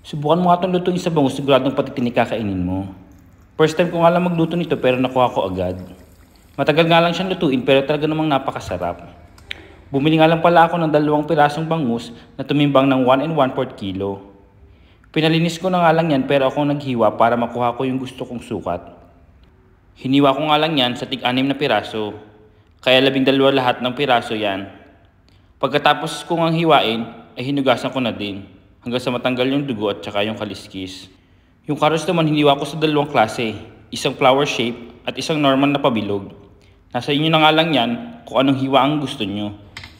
Subukan mo nga itong lutuin sa bangus, siguradong patitinik kakainin mo. First time ko nga lang magluto nito pero nakuha ko agad. Matagal nga lang siyang lutuin pero talaga namang napakasarap. Bumili nga lang pala ako ng 2 pirasong bangus na tumimbang ng 1 1/4 kilo. Pinalinis ko na nga lang yan pero ako naghiwa para makuha ko yung gusto kong sukat. Hiniwa ko nga lang yan sa tig-6 na piraso. Kaya 12 lahat ng piraso yan. Pagkatapos kong ang hiwain ay hinugasan ko na din hanggang sa matanggal yung dugo at saka yung kaliskis. Yung carrots naman hiniwa ko sa 2 klase, isang flower shape at isang normal na pabilog. Nasa inyo na nga lang yan kung anong hiwa ang gusto nyo.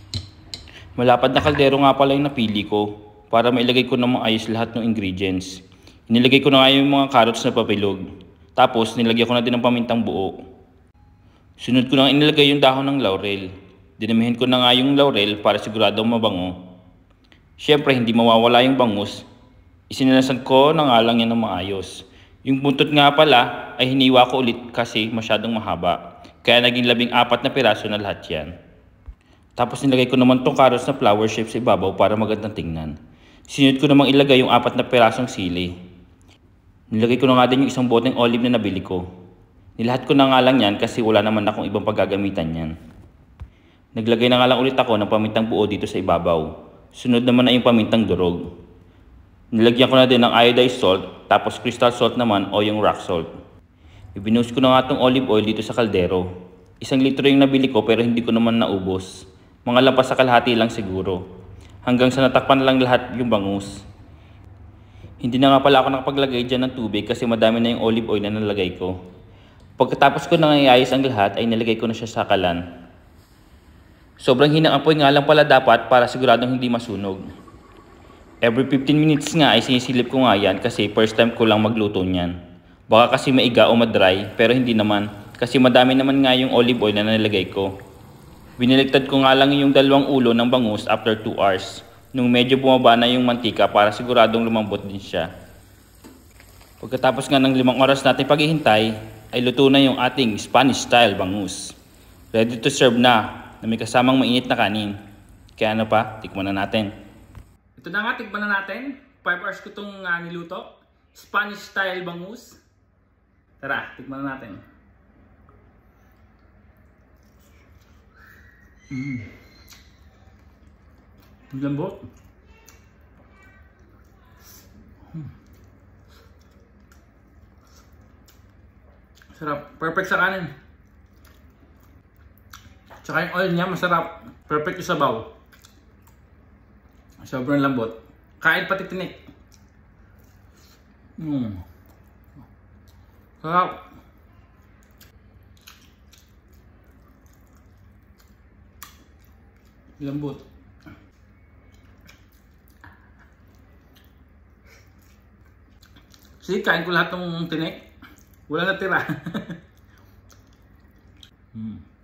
Malapad na kaldero nga pala yung napili ko para mailagay ko na maayos lahat ng ingredients. Inilagay ko na nga yung mga carrots na pabilog. Tapos nilagyan ko na din ng pamintang buo. Sunod ko na inilagay yung dahon ng laurel. Dinamihan ko na nga yung laurel para siguradong mabango. Siyempre hindi mawawala yung bangus. Isinalasan ko na nga lang yan ng maayos. Yung buntot nga pala ay hiniwa ko ulit kasi masyadong mahaba. Kaya naging 14 na piraso na lahat yan. Tapos nilagay ko naman tong carrots na flower shape sa ibabaw para magandang tingnan. Sinunod ko namang ilagay yung 4 na pirasong sili. Nilagay ko na nga din yung isang boteng olive na nabili ko. Nilahat ko na nga lang yan kasi wala naman akong ibang paggagamitan yan. Naglagay na nga lang ulit ako ng pamintang buo dito sa ibabaw. Sunod naman na yung pamintang durog. Nilagyan ko na din ng iodized salt, tapos crystal salt naman o yung rock salt. Ibinuhos ko na nga itong olive oil dito sa kaldero. 1 litro yung nabili ko pero hindi ko naman naubos. Mga lampas sa kalahati lang siguro. Hanggang sa natakpan lang lahat yung bangus. Hindi na nga pala ako nakapaglagay dyan ng tubig kasi madami na yung olive oil na nalagay ko. Pagkatapos ko nang iayos ang lahat ay nilagay ko na siya sa kalan. Sobrang hinang apoy nga lang pala dapat para siguradong hindi masunog. Every 15 minutes nga ay sinisilip ko nga yan kasi first time ko lang magluto niyan. Baka kasi maiga o madry pero hindi naman kasi madami naman nga yung olive oil na nilagay ko. Biniligtad ko nga lang yung 2 ulo ng bangus after 2 hours. Nung medyo bumaba na yung mantika para siguradong lumambot din siya. Pagkatapos nga ng 5 oras natin paghihintay ay luto na yung ating Spanish style bangus. Ready to serve na may kasamang mainit na kanin. Kaya ano pa, tikman na natin. Ito na nga, tikman na natin. 5 hours ko itong niluto. Spanish style bangus. Tara, tikman na natin. Lambot. Sarap. Perfect sa kanin. Tsaka yung oil niya masarap. Perfect yung sabaw. Sobrang lambot. Kain pati tinik. Sarap. Lambot. Sige, kain ko lahat ng tinik. Wala natira.